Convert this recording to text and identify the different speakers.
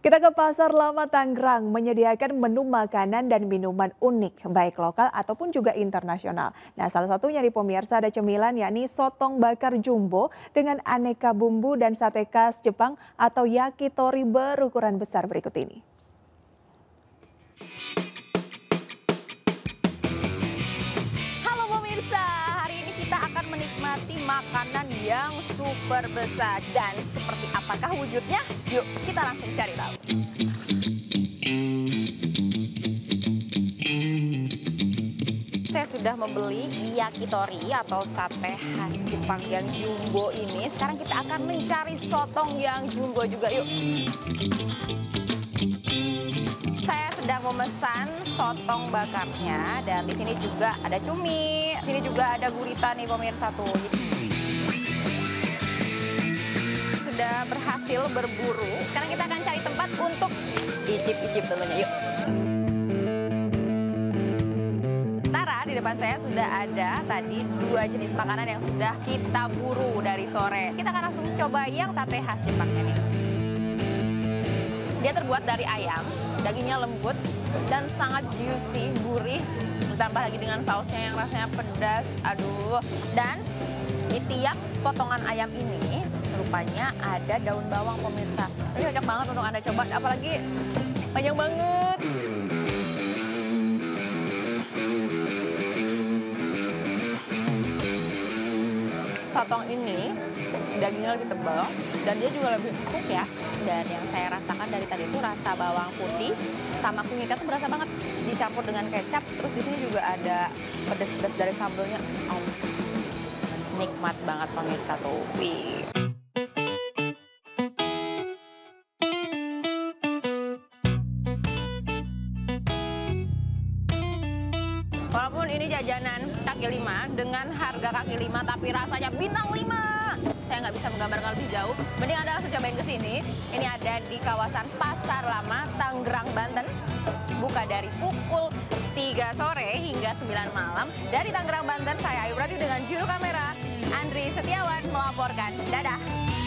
Speaker 1: Kita ke Pasar Lama Tangerang menyediakan menu makanan dan minuman unik, baik lokal ataupun juga internasional. Nah, salah satunya di pemirsa ada cemilan yakni sotong bakar jumbo dengan aneka bumbu dan sate khas Jepang atau yakitori berukuran besar berikut ini.
Speaker 2: Halo pemirsa, hari ini kita akan menikmati makanan yang super besar. Dan seperti apakah wujudnya? Yuk kita langsung cari tahu. Saya sudah membeli yakitori atau sate khas Jepang yang jumbo ini. Sekarang kita akan mencari sotong yang jumbo juga, yuk. Saya sedang memesan sotong bakarnya dan di sini juga ada cumi, di sini juga ada gurita nih pemirsa tuh. Sudah berhasil berburu. Sekarang kita akan cari tempat untuk icip-icip tentunya, yuk. Di depan saya sudah ada tadi 2 jenis makanan yang sudah kita buru dari sore. Kita akan langsung coba yang sate khas Jepangnya nih. Dia terbuat dari ayam, dagingnya lembut dan sangat juicy, gurih. Ditambah lagi dengan sausnya yang rasanya pedas, aduh. Dan di tiap potongan ayam ini rupanya ada daun bawang pemirsa. Ini cocok banget untuk Anda coba, apalagi panjang banget. Sotong ini dagingnya lebih tebal dan dia juga lebih empuk ya. Dan yang saya rasakan dari tadi itu rasa bawang putih sama kunyitnya tuh berasa banget dicampur dengan kecap. Terus di sini juga ada pedas-pedas dari sambelnya. Nikmat banget pemirsa tuh. Wih. Walaupun ini jajanan kaki lima dengan harga kaki lima tapi rasanya bintang 5. Saya nggak bisa menggambarkan lebih jauh. Mending Anda langsung cobain ke sini. Ini ada di kawasan Pasar Lama, Tangerang, Banten. Buka dari pukul 3 sore hingga 9 malam. Dari Tangerang, Banten, saya Ayu Pratiwi dengan juru kamera Andri Setiawan melaporkan. Dadah!